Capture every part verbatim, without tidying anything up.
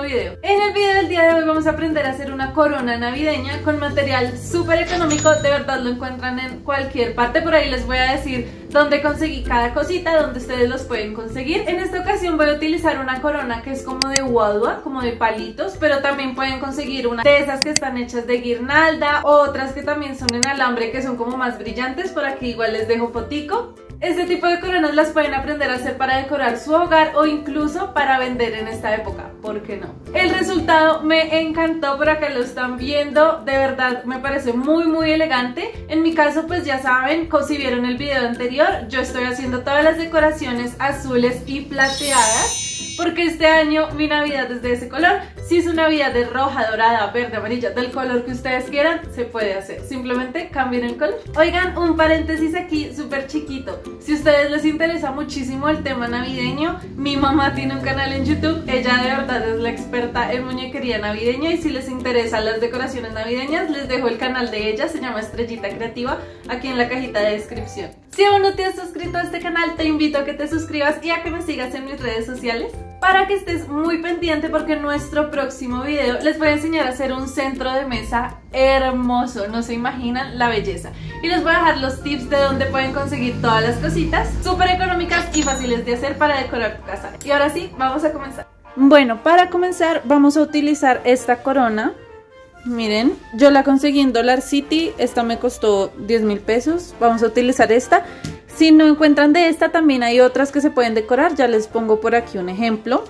video. En el video del día de hoy vamos a aprender a hacer una corona navideña con material súper económico. De verdad lo encuentran en cualquier parte. Por ahí les voy a decir dónde conseguí cada cosita, dónde ustedes los pueden conseguir. En esta ocasión voy a utilizar una corona que es como de guadua, como de palitos, pero también pueden conseguir una de esas que están hechas de guirnalda, otras que también son en alambre que son como más brillantes. Por aquí igual les dejo fotico. Este tipo de coronas las pueden aprender a hacer para decorar su hogar o incluso para vender en esta época, ¿por qué no? El resultado me encantó, por acá lo están viendo, de verdad me parece muy muy elegante. En mi caso pues ya saben, si vieron el video anterior, yo estoy haciendo todas las decoraciones azules y plateadas, porque este año mi Navidad es de ese color. Si su Navidad es roja, dorada, verde, amarilla, del color que ustedes quieran, se puede hacer. Simplemente cambien el color. Oigan, un paréntesis aquí súper chiquito. Si a ustedes les interesa muchísimo el tema navideño, mi mamá tiene un canal en YouTube. Ella de verdad es la experta en muñequería navideña. Y si les interesan las decoraciones navideñas, les dejo el canal de ella. Se llama Estrellita Creativa, aquí en la cajita de descripción. Si aún no te has suscrito a este canal, te invito a que te suscribas y a que me sigas en mis redes sociales, para que estés muy pendiente, porque en nuestro próximo video les voy a enseñar a hacer un centro de mesa hermoso. No se imaginan la belleza. Y les voy a dejar los tips de dónde pueden conseguir todas las cositas súper económicas y fáciles de hacer para decorar tu casa. Y ahora sí, vamos a comenzar. Bueno, para comenzar vamos a utilizar esta corona. Miren, yo la conseguí en Dollar City, esta me costó diez mil pesos. Vamos a utilizar esta. Si no encuentran de esta, también hay otras que se pueden decorar. Ya les pongo por aquí un ejemplo.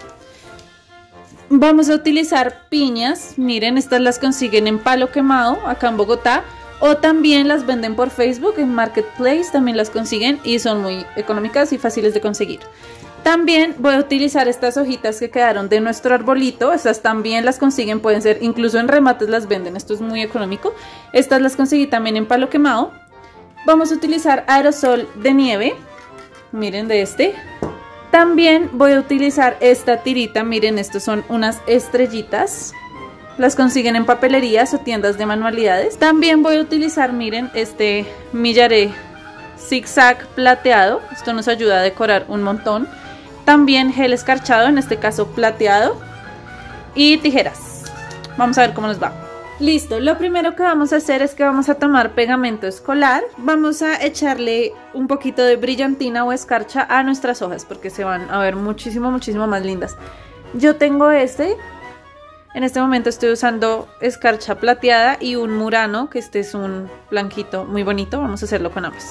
Vamos a utilizar piñas. Miren, estas las consiguen en Palo Quemado, acá en Bogotá. O también las venden por Facebook, en Marketplace también las consiguen y son muy económicas y fáciles de conseguir. También voy a utilizar estas hojitas que quedaron de nuestro arbolito. Estas también las consiguen, pueden ser, incluso en remates las venden. Esto es muy económico. Estas las conseguí también en Palo Quemado. Vamos a utilizar aerosol de nieve, miren, de este. También voy a utilizar esta tirita, miren, estos son unas estrellitas. Las consiguen en papelerías o tiendas de manualidades. También voy a utilizar, miren, este millaré zigzag plateado. Esto nos ayuda a decorar un montón. También gel escarchado, en este caso plateado. Y tijeras. Vamos a ver cómo nos va. Listo, lo primero que vamos a hacer es que vamos a tomar pegamento escolar. Vamos a echarle un poquito de brillantina o escarcha a nuestras hojas, porque se van a ver muchísimo, muchísimo más lindas. Yo tengo este. En este momento estoy usando escarcha plateada y un murano, que este es un blanquito muy bonito. Vamos a hacerlo con ambos.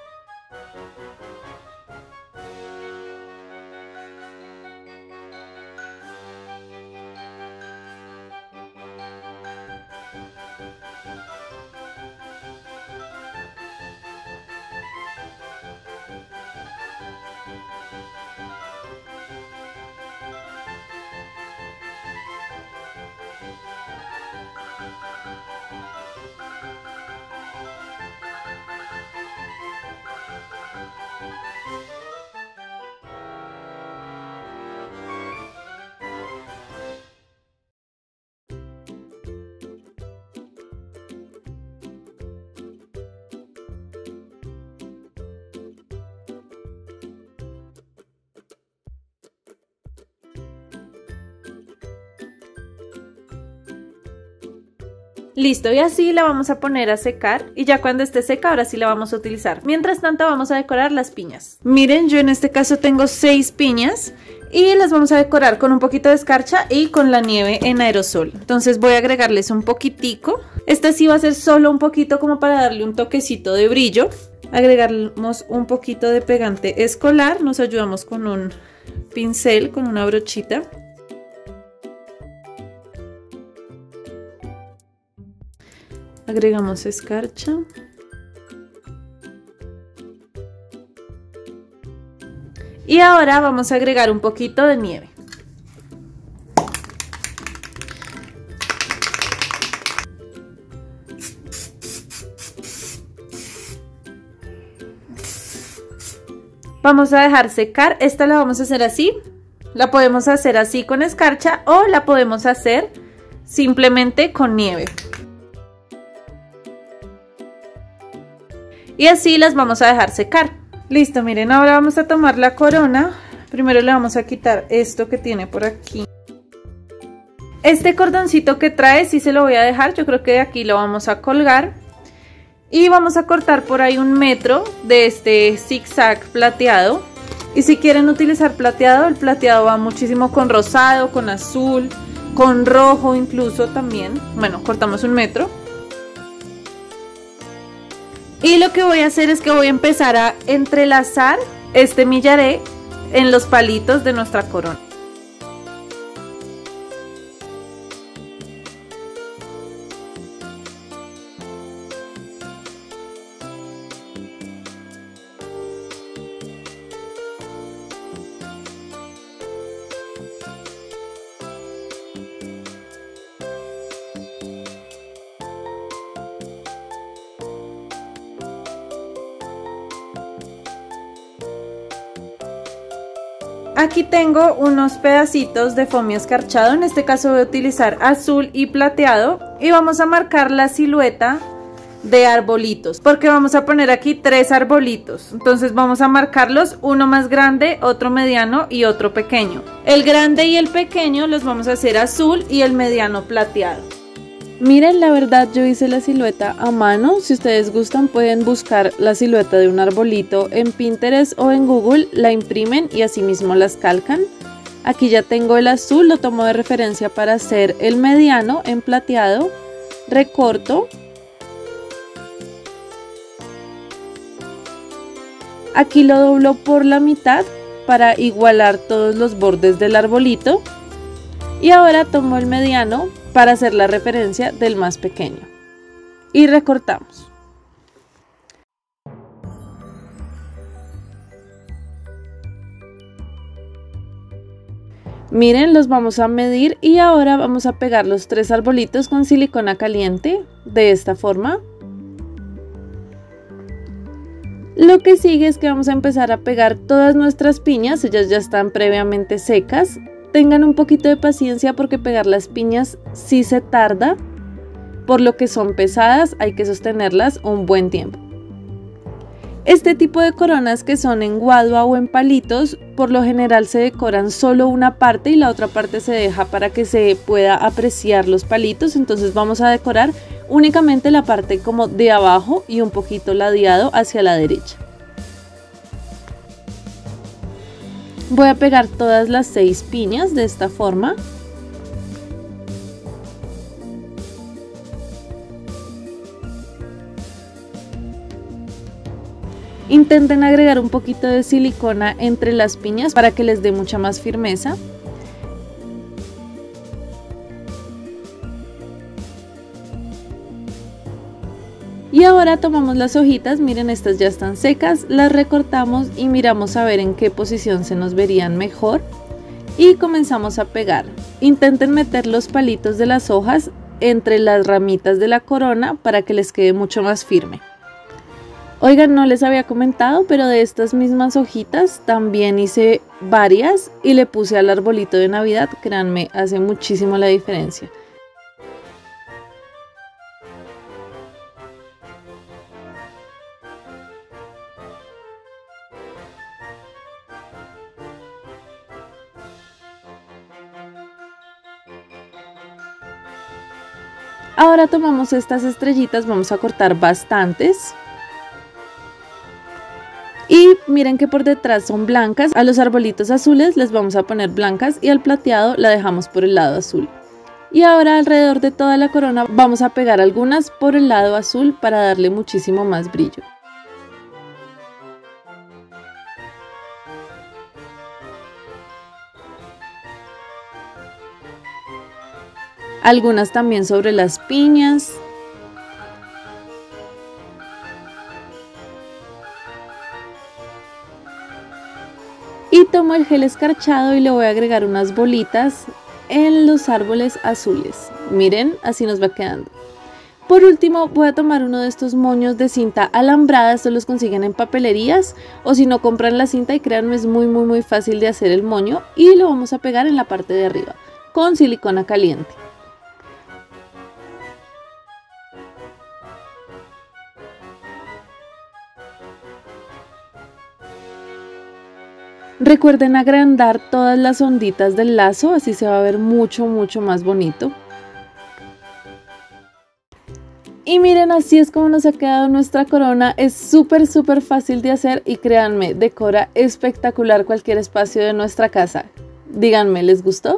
Listo, y así la vamos a poner a secar y ya cuando esté seca ahora sí la vamos a utilizar. Mientras tanto vamos a decorar las piñas. Miren, yo en este caso tengo seis piñas y las vamos a decorar con un poquito de escarcha y con la nieve en aerosol. Entonces voy a agregarles un poquitico. Esta sí va a ser solo un poquito como para darle un toquecito de brillo. Agregamos un poquito de pegante escolar, nos ayudamos con un pincel, con una brochita. Agregamos escarcha. Y ahora vamos a agregar un poquito de nieve. Vamos a dejar secar. Esta la vamos a hacer así. La podemos hacer así con escarcha o la podemos hacer simplemente con nieve. Y así las vamos a dejar secar. Listo, miren, ahora vamos a tomar la corona. Primero le vamos a quitar esto que tiene por aquí. Este cordoncito que trae sí se lo voy a dejar, yo creo que de aquí lo vamos a colgar. Y vamos a cortar por ahí un metro de este zigzag plateado. Y si quieren utilizar plateado, el plateado va muchísimo con rosado, con azul, con rojo incluso también. Bueno, cortamos un metro. Y lo que voy a hacer es que voy a empezar a entrelazar este millaré en los palitos de nuestra corona. Aquí tengo unos pedacitos de foamy escarchado, en este caso voy a utilizar azul y plateado y vamos a marcar la silueta de arbolitos, porque vamos a poner aquí tres arbolitos, entonces vamos a marcarlos, uno más grande, otro mediano y otro pequeño. El grande y el pequeño los vamos a hacer azul y el mediano plateado. Miren, la verdad yo hice la silueta a mano. Si ustedes gustan pueden buscar la silueta de un arbolito en Pinterest o en Google, la imprimen y así mismo las calcan. Aquí ya tengo el azul, lo tomo de referencia para hacer el mediano en plateado. Recorto. Aquí lo doblo por la mitad para igualar todos los bordes del arbolito. Y ahora tomo el mediano para hacer la referencia del más pequeño. Y recortamos. Miren, los vamos a medir y ahora vamos a pegar los tres arbolitos con silicona caliente de esta forma. Lo que sigue es que vamos a empezar a pegar todas nuestras piñas, ellas ya están previamente secas. Tengan un poquito de paciencia porque pegar las piñas sí se tarda, por lo que son pesadas, hay que sostenerlas un buen tiempo. Este tipo de coronas que son en guadua o en palitos, por lo general se decoran solo una parte y la otra parte se deja para que se pueda apreciar los palitos, entonces vamos a decorar únicamente la parte como de abajo y un poquito ladeado hacia la derecha. Voy a pegar todas las seis piñas de esta forma. Intenten agregar un poquito de silicona entre las piñas para que les dé mucha más firmeza. Y ahora tomamos las hojitas, miren, estas ya están secas, las recortamos y miramos a ver en qué posición se nos verían mejor. Y comenzamos a pegar. Intenten meter los palitos de las hojas entre las ramitas de la corona para que les quede mucho más firme. Oigan, no les había comentado, pero de estas mismas hojitas también hice varias y le puse al arbolito de Navidad, créanme, hace muchísimo la diferencia. Ahora tomamos estas estrellitas, vamos a cortar bastantes. Y miren que por detrás son blancas, a los arbolitos azules les vamos a poner blancas y al plateado la dejamos por el lado azul. Y ahora alrededor de toda la corona vamos a pegar algunas por el lado azul para darle muchísimo más brillo. Algunas también sobre las piñas. Y tomo el gel escarchado y le voy a agregar unas bolitas en los árboles azules. Miren, así nos va quedando. Por último voy a tomar uno de estos moños de cinta alambrada, estos los consiguen en papelerías o si no compran la cinta, y créanme, es muy muy muy fácil de hacer el moño, y lo vamos a pegar en la parte de arriba con silicona caliente. Recuerden agrandar todas las onditas del lazo, así se va a ver mucho mucho más bonito. Y miren, así es como nos ha quedado nuestra corona. Es súper súper fácil de hacer y créanme, decora espectacular cualquier espacio de nuestra casa. Díganme, ¿les gustó?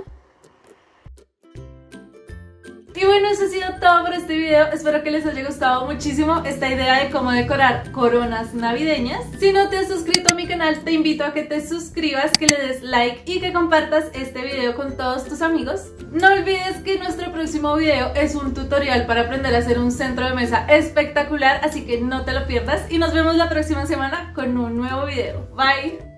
Y bueno, eso ha sido todo por este video. Espero que les haya gustado muchísimo esta idea de cómo decorar coronas navideñas. Si no te has suscrito a mi canal, te invito a que te suscribas, que le des like y que compartas este video con todos tus amigos. No olvides que nuestro próximo video es un tutorial para aprender a hacer un centro de mesa espectacular, así que no te lo pierdas y nos vemos la próxima semana con un nuevo video. Bye.